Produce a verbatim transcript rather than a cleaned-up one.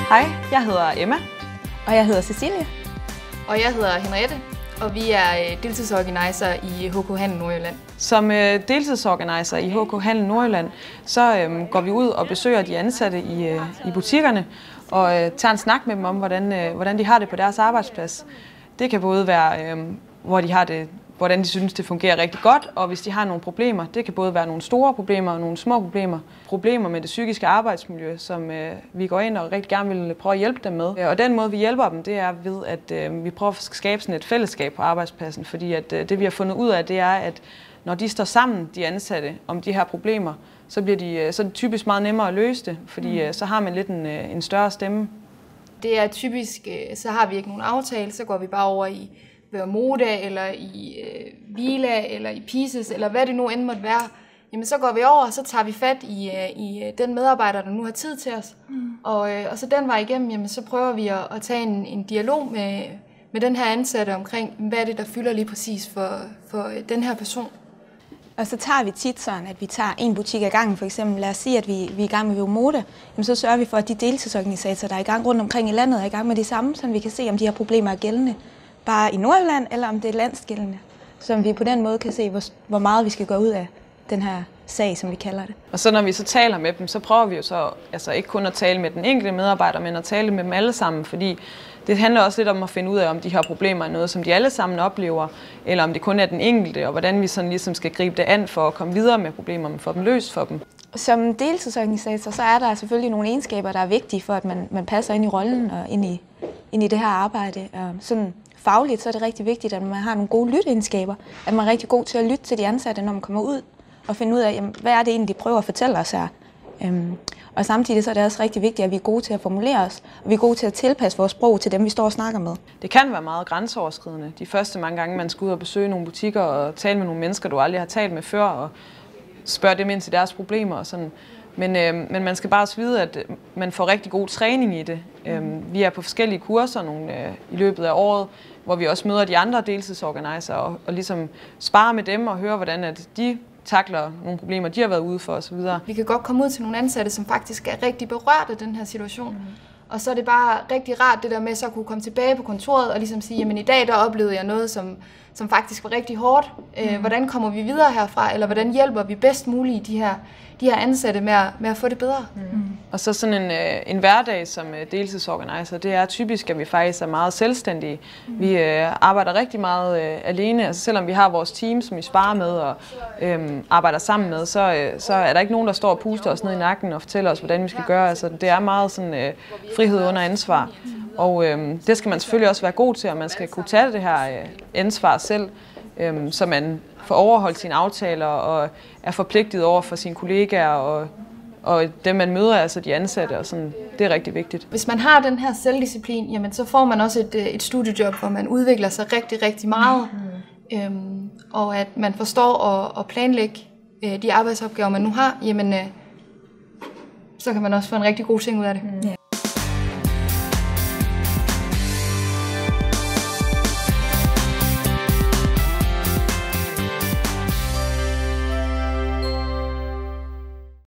Hej, jeg hedder Emma. Og jeg hedder Cecilie. Og jeg hedder Henriette, og vi er deltidsorganiser i H K Handel Nordjylland. Som deltidsorganiser i H K Handel Nordjylland, så øhm, går vi ud og besøger de ansatte i, øh, i butikkerne og øh, tager en snak med dem om, hvordan, øh, hvordan de har det på deres arbejdsplads. Det kan både være, øh, hvor de har det, hvordan de synes, det fungerer rigtig godt, og hvis de har nogle problemer. Det kan både være nogle store problemer og nogle små problemer. Problemer med det psykiske arbejdsmiljø, som øh, vi går ind og rigtig gerne vil prøve at hjælpe dem med. Og den måde, vi hjælper dem, det er ved, at øh, vi prøver at skabe sådan et fællesskab på arbejdspladsen. Fordi at, øh, det, vi har fundet ud af, det er, at når de står sammen, de ansatte, om de her problemer, så, bliver de, øh, så er det typisk meget nemmere at løse det, fordi øh, så har man lidt en, øh, en større stemme. Det er typisk, øh, så har vi ikke nogen aftale, så går vi bare over i Moda, eller i øh, Vila, eller i Pieces, eller hvad det nu end måtte være, jamen så går vi over, og så tager vi fat i, øh, i den medarbejder, der nu har tid til os. Mm. Og, øh, og så den vej igennem, jamen så prøver vi at, at tage en, en dialog med, med den her ansatte omkring, hvad er det, der fylder lige præcis for, for øh, den her person. Og så tager vi tit sådan, at vi tager en butik ad gangen, for eksempel. Lad os sige, at vi, vi er i gang med Moda. Jamen, så sørger vi for, at de deltidsorganisatorer, der er i gang rundt omkring i landet, er i gang med det samme, så vi kan se, om de her problemer er gældende bare i Nordjylland, eller om det er landsgældende. Så vi på den måde kan se, hvor, hvor meget vi skal gå ud af den her sag, som vi kalder det. Og så når vi så taler med dem, så prøver vi jo så altså ikke kun at tale med den enkelte medarbejder, men at tale med dem alle sammen, fordi det handler også lidt om at finde ud af, om de her problemer er noget, som de alle sammen oplever, eller om det kun er den enkelte, og hvordan vi sådan ligesom skal gribe det an for at komme videre med problemer, men få dem løst for dem. Som deltidsorganisator, så er der selvfølgelig nogle egenskaber, der er vigtige for, at man, man passer ind i rollen og ind i, ind i det her arbejde. Sådan fagligt så er det rigtig vigtigt, at man har nogle gode lytteegenskaber, at man er rigtig god til at lytte til de ansatte, når man kommer ud og finde ud af, jamen, hvad er det egentlig, de prøver at fortælle os her. Øhm, og samtidig så er det også rigtig vigtigt, at vi er gode til at formulere os, og vi er gode til at tilpasse vores sprog til dem, vi står og snakker med. Det kan være meget grænseoverskridende. De første mange gange, man skal ud og besøge nogle butikker og tale med nogle mennesker, du aldrig har talt med før, og spørge dem ind til deres problemer og sådan. Men, øh, men man skal bare også vide, at man får rigtig god træning i det. Øh, vi er på forskellige kurser nogle, øh, i løbet af året, hvor vi også møder de andre deltidsorganiser og, og ligesom sparer med dem og hører, hvordan at de takler nogle problemer, de har været ude for osv. Vi kan godt komme ud til nogle ansatte, som faktisk er rigtig berørt af den her situation. Mm. Og så er det bare rigtig rart det der med så at kunne komme tilbage på kontoret og ligesom sige, jamen i dag der oplevede jeg noget, som, som faktisk var rigtig hårdt. Mm. Øh, hvordan kommer vi videre herfra, eller hvordan hjælper vi bedst muligt de her, de her ansatte med at, med at få det bedre? Mm. Og så sådan en, en hverdag som deltidsorganiser, det er typisk, at vi faktisk er meget selvstændige. Mm. Vi øh, arbejder rigtig meget øh, alene, altså selvom vi har vores team, som vi sparer med og øh, arbejder sammen med, så, øh, så er der ikke nogen, der står og puster os ned i nakken og fortæller os, hvordan vi skal gøre. Altså, det er meget sådan øh, frihed under ansvar. Og øh, det skal man selvfølgelig også være god til, og man skal kunne tage det her øh, ansvar selv, øh, så man får overholdt sine aftaler og er forpligtet over for sine kollegaer og, og dem, man møder, altså de ansatte. Og sådan. Det er rigtig vigtigt. Hvis man har den her selvdisciplin, jamen, så får man også et, et studiejob, hvor man udvikler sig rigtig, rigtig meget. Mm. Øhm, og at man forstår at, at planlægge øh, de arbejdsopgaver, man nu har, jamen, øh, så kan man også få en rigtig god ting ud af det. Mm.